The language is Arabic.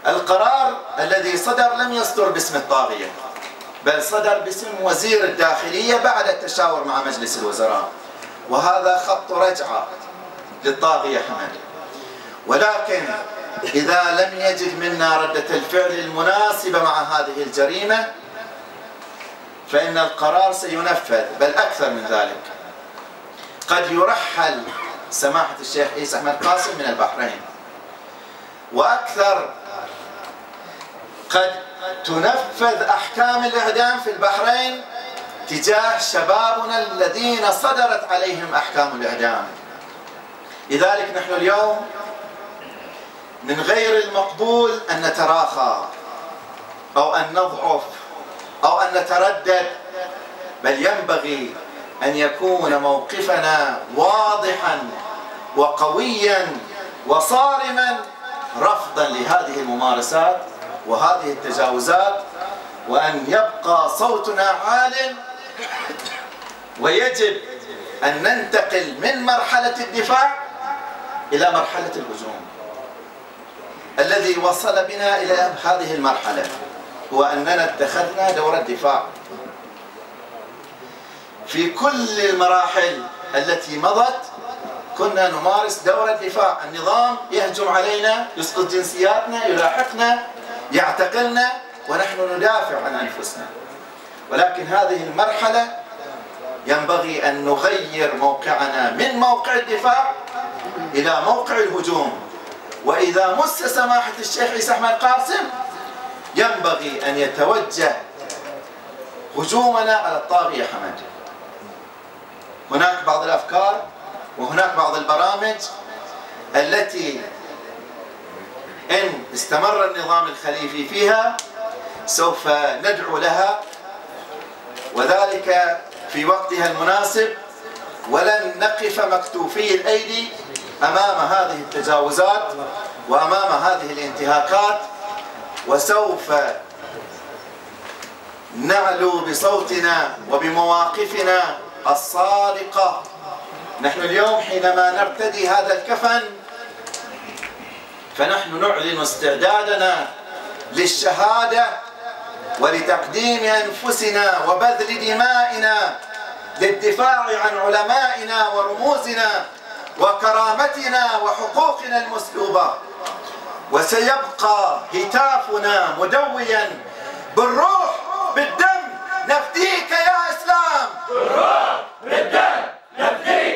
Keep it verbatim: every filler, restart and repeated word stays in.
القرار الذي صدر لم يصدر باسم الطاغية، بل صدر باسم وزير الداخلية بعد التشاور مع مجلس الوزراء، وهذا خط رجعة للطاغية حمد. ولكن إذا لم يجد منا ردة الفعل المناسبة مع هذه الجريمة فإن القرار سينفذ، بل أكثر من ذلك. قد يرحل سماحة الشيخ عيسى أحمد قاسم من البحرين، وأكثر قد تنفذ أحكام الإعدام في البحرين تجاه شبابنا الذين صدرت عليهم أحكام الإعدام. لذلك نحن اليوم من غير المقبول أن نتراخى أو أن نضعف أو أن نتردد، بل ينبغي أن يكون موقفنا واضحا وقويا وصارما رفضا لهذه الممارسات وهذه التجاوزات، وأن يبقى صوتنا عال. ويجب أن ننتقل من مرحلة الدفاع إلى مرحلة الهجوم. الذي وصل بنا إلى هذه المرحلة هو أننا اتخذنا دور الدفاع. في كل المراحل التي مضت كنا نمارس دور الدفاع. النظام يهجم علينا، يسقط جنسياتنا، يلاحقنا، يعتقلنا، ونحن ندافع عن أنفسنا. ولكن هذه المرحلة ينبغي أن نغير موقعنا من موقع الدفاع إلى موقع الهجوم. وإذا مس سماحة الشيخ عيسى أحمد قاسم ينبغي أن يتوجه هجومنا على الطاغية حمد. هناك بعض الأفكار وهناك بعض البرامج التي إن استمر النظام الخليفي فيها سوف ندعو لها، وذلك في وقتها المناسب، ولن نقف مكتوفي الأيدي أمام هذه التجاوزات وأمام هذه الانتهاكات، وسوف نعلو بصوتنا وبمواقفنا الصادقة. نحن اليوم حينما نرتدي هذا الكفن فنحن نعلن استعدادنا للشهادة ولتقديم أنفسنا وبذل دمائنا للدفاع عن علمائنا ورموزنا وكرامتنا وحقوقنا المسلوبة. وسيبقى هتافنا مدويا بالروح بالدم نفديك يا إسلام، بالروح بالدم نفديك